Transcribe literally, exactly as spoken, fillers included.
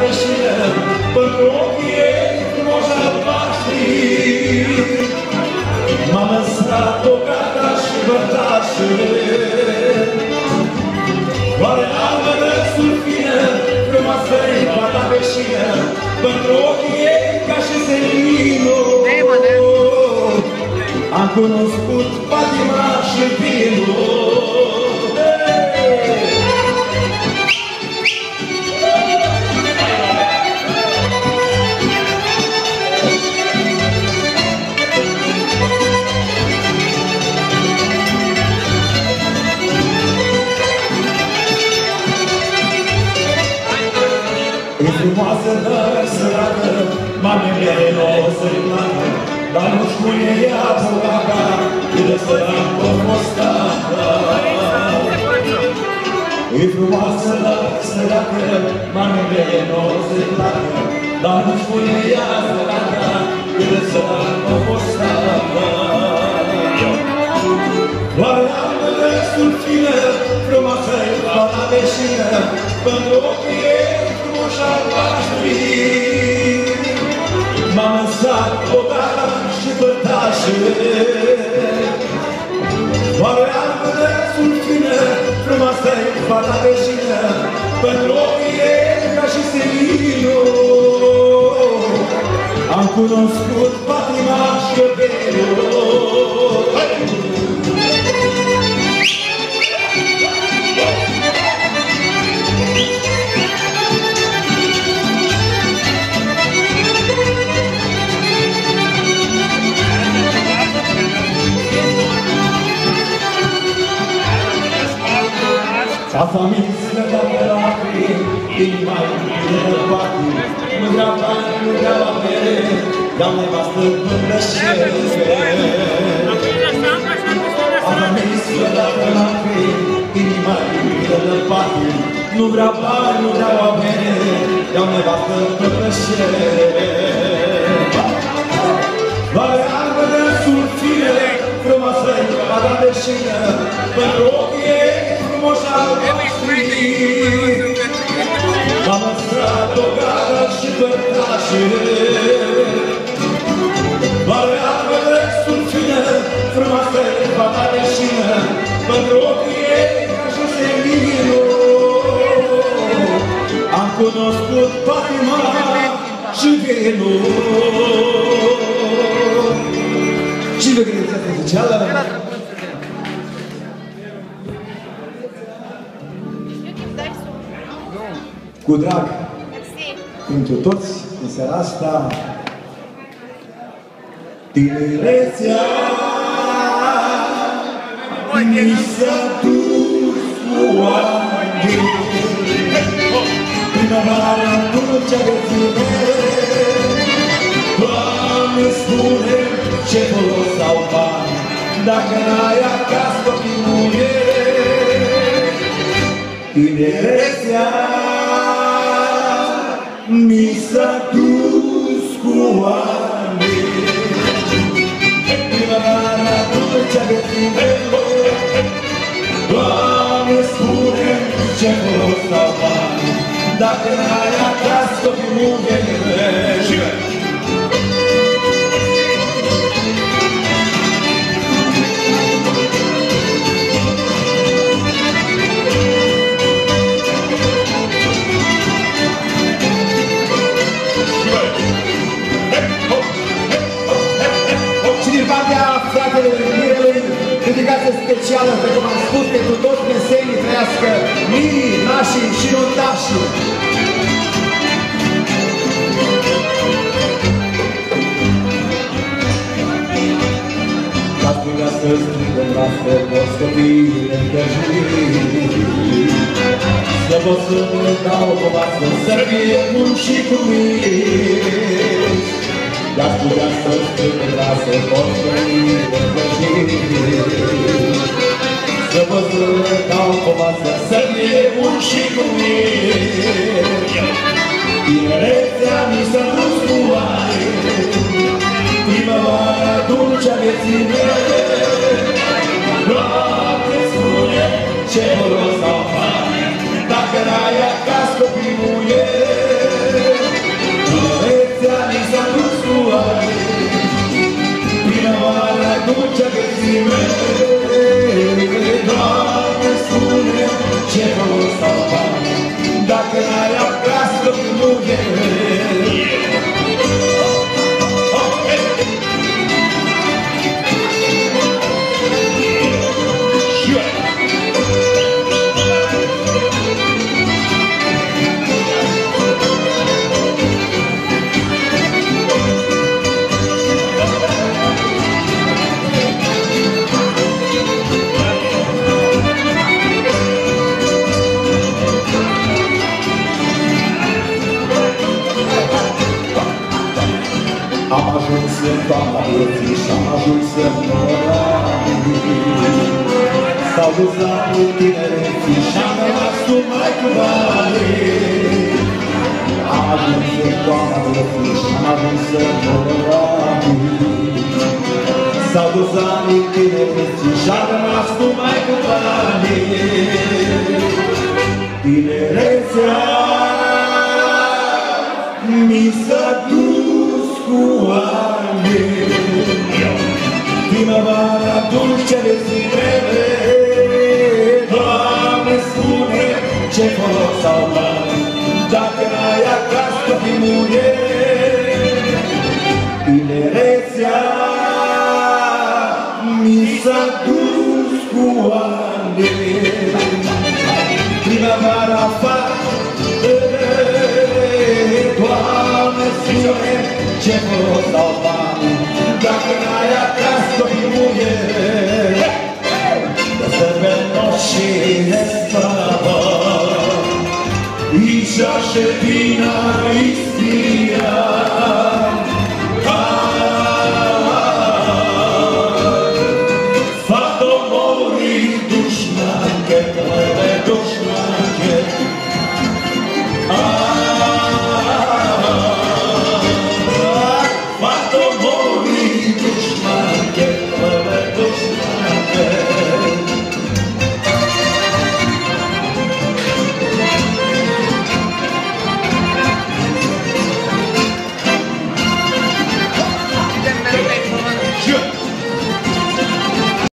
veșină, pentru ochii ei frumoși albaștri. M-a lăsat o gata și bărtașă, oare albă de sulfină, frumoasă-i fata veșină, pentru ochii ei ca și seninul. Am cunoscut patima și vinul. E frumoasă, dar săracă, mamele nu o să-i placă, dar nu spune ea bogaca, e de sărac o fostacă. E frumoasă, dar săracă, mamele nu o să-i placă, dar nu spune ea bogaca, e de sărac o fostacă. Oare albă de sulfină, frumoasă-i fata veșină, pentru ochii ei frumoși albaștri. M-am lăsat o gata și bărtașă, oare albă de sulfină, frumoasă-i fata veșină, pentru ochii ei ca și seninul. Am cunoscut patima și belul. Casa mică de lacrimi, inima-i plină de patim, nu vrea bani, nu vrea la mere, iau nevastă până șere. Casa mică de lacrimi, inima-i plină de patim, nu vrea bani, nu vrea la mere, iau nevastă până șere. Vale albă de sulfine, frumoasă-i fata veșină, pentru ochii ei frumoși albaștri. M-am lăsat o gata și bărtașă, vale albă de sulfină, frumoasă-i fata veșină, pentru ochii ei ca și seninul. Am cunoscut patima și vinul. Și vecinătatea specială cu drag pentru toți în seara asta. Tinerețea mi s-a dus cu ani, primăvara dulcea vieții mele. Doamne, spune ce folos au bani dacă n-ai acasă copii muieri. Tinerețea mi s-a dus cu ani, primăvara dulcea vieții mele. Doamne, spune ce folos au bani dacă n-ai acasă copii muieri. Fratele Mirelui, dedicație specială, pe cum am spus, pentru toți mesenii, trăiască mirii, nașii și notașii. Ca spunea să strigă noastră, toți copiii încăjiri, să pot să ne dau o povastă, să fie bun și cu mine. Dar putea să-ți strângă lasă, poți să-i răpășiri, să vă să dau o masă, să fie bun și cu mine. Tinerețea mi s-a dus cu ani, primăvara dulcea vieții mele. Doamne, spune ce folos au bani dacă n-ai acasă copii muieri. Am ajuns în toamna vieții și-am ajuns în moranii. S-au dus anul tinereții și-am rămas numai cu banii. Am ajuns în toamna vieții și-am ajuns în moranii. S-au dus anul tinereții și-am rămas numai cu banii. Tinerețea mi s-a dus cu ani. Primăvara dulce de zilele, Doamne, spune ce folos au bani dacă n-ai acasă copii muieri. Tinerețea mi s-a dus cu ani. Primăvara fată, Doamne, spune ce folos au bani dacă n-ai acasă copii muieri. Să-ți noci ne spava i giace fina ispira